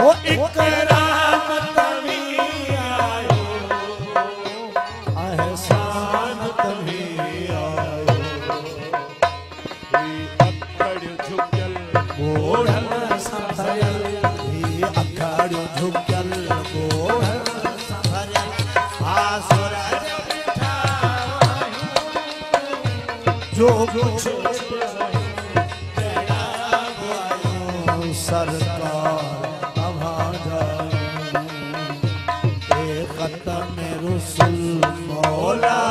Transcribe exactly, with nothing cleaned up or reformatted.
ओ इकराम तभी आयो, एहसान तभी आयो। अखड़ झुकल गोढ़ल संभरल, अखड़ झुकल गोढ़ल संभरल, आसुर जो कुछ सरकार अभागा, एक खत्म रुसुल मौला